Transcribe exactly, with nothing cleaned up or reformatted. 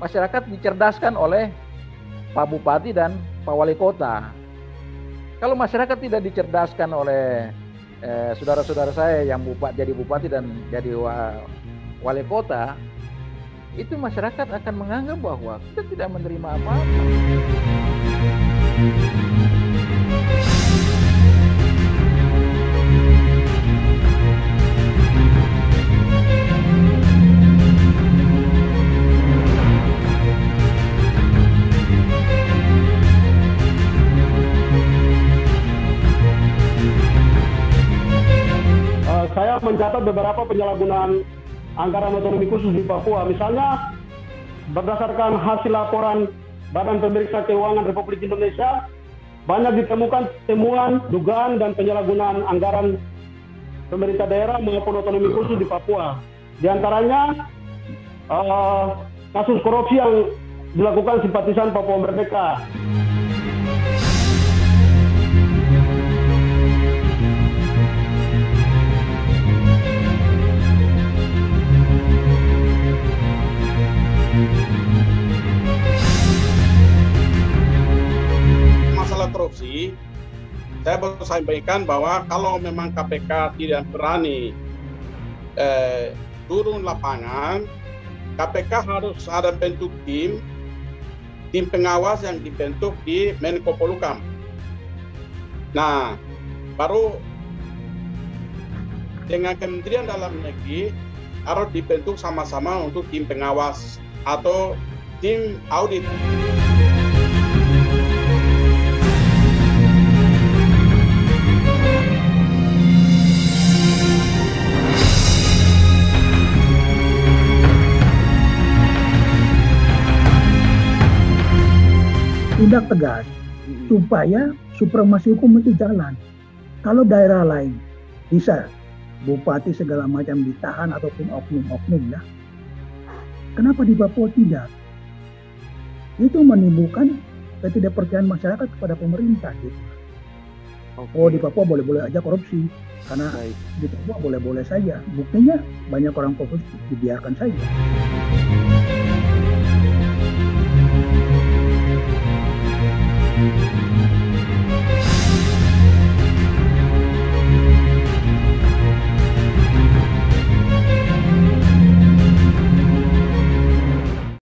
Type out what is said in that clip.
masyarakat dicerdaskan oleh Pak Bupati dan Pak Wali Kota. Kalau masyarakat tidak dicerdaskan oleh eh, saudara-saudara saya yang bupati, jadi bupati dan jadi wa, wali kota, itu masyarakat akan menganggap bahwa kita tidak menerima apa-apa. Saya mencatat beberapa penyalahgunaan anggaran otonomi khusus di Papua. Misalnya, berdasarkan hasil laporan Badan Pemeriksa Keuangan Republik Indonesia, banyak ditemukan temuan, dugaan, dan penyalahgunaan anggaran pemerintah daerah maupun otonomi khusus di Papua. Di antaranya, uh, kasus korupsi yang dilakukan simpatisan Papua Merdeka. Masalah korupsi, saya baru sampaikan bahwa kalau memang K P K tidak berani eh, turun lapangan, K P K harus ada bentuk tim, tim pengawas yang dibentuk di Menko Polhukam. Nah, baru dengan Kementerian Dalam Negeri harus dibentuk sama-sama untuk tim pengawas atau tim audit. Tindak tegas supaya supremasi hukum itu jalan. Kalau daerah lain bisa bupati segala macam ditahan ataupun oknum-oknum ya, kenapa di Papua tidak? Itu menimbulkan ketidakpercayaan masyarakat kepada pemerintah gitu. Okay. Oh, di Papua boleh-boleh aja korupsi karena Baik. Di Papua boleh-boleh saja. Buktinya banyak orang korupsi dibiarkan saja. Thank you.